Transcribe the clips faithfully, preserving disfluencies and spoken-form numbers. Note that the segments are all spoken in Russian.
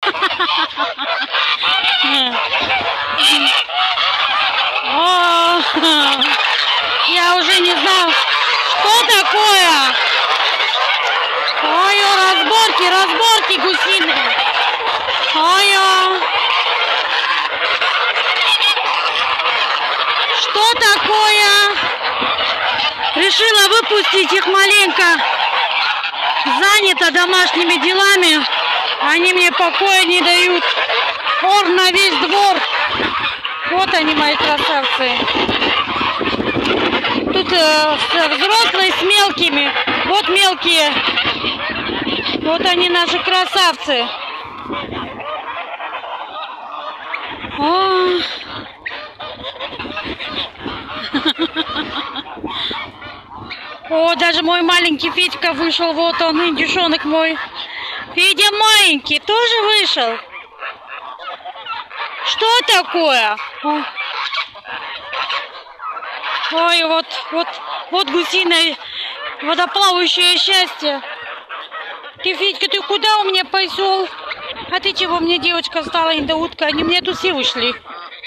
О, я уже не знаю, что такое. Ой, разборки, разборки гусиные. Ой, что такое? Решила выпустить их маленько. Занята домашними делами. Они мне покоя не дают. Ор на весь двор. Вот они, мои красавцы. Тут э, взрослые с мелкими. Вот мелкие. Вот они, наши красавцы. О. О, даже мой маленький Федька вышел. Вот он, индюшонок мой. Федя маленький тоже вышел. Что такое? Ой, вот, вот, вот гусиное водоплавающее счастье. Ты, Федька, ты куда у меня пошел? А ты чего мне, девочка, стала индоутка? Они мне тут все вышли.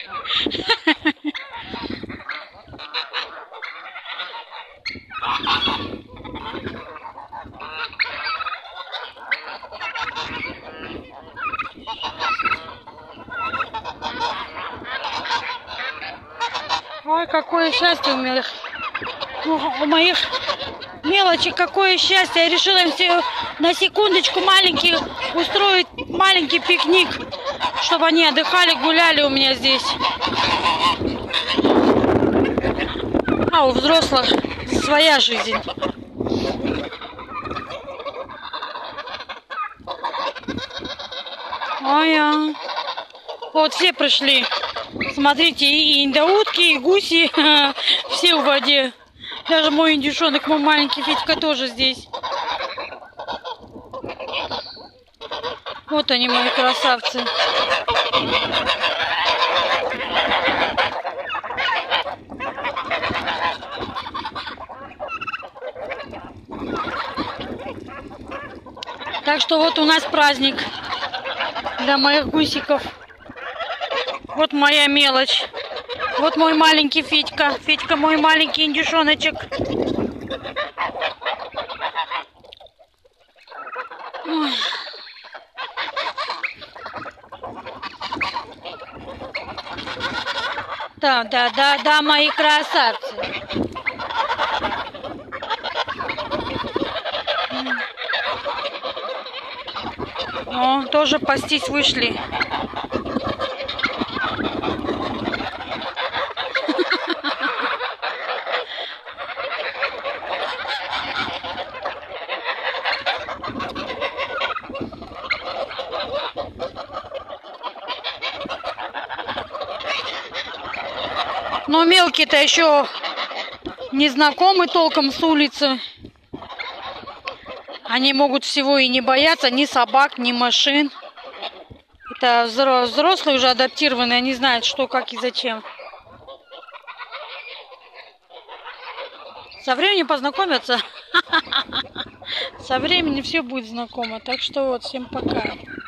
Ой, какое счастье у моих, у моих мелочей, какое счастье. Я решила им все на секундочку маленький устроить маленький пикник, чтобы они отдыхали, гуляли у меня здесь. А у взрослых своя жизнь. Ой, вот все пришли. Смотрите, и индоутки, и гуси, все в воде. Даже мой индюшонок, мой маленький Федька тоже здесь. Вот они, мои красавцы. Так что вот у нас праздник для моих гусиков. Вот моя мелочь. Вот мой маленький Федька. Федька мой маленький индюшоночек. Ой. Да, да, да, да, мои красавцы. О, тоже пастись вышли. Но мелкие-то еще не знакомы толком с улицы. Они могут всего и не бояться ни собак, ни машин. Это взрослые уже адаптированные, они знают, что, как и зачем. Со временем познакомятся. Со временем все будет знакомо. Так что вот, всем пока.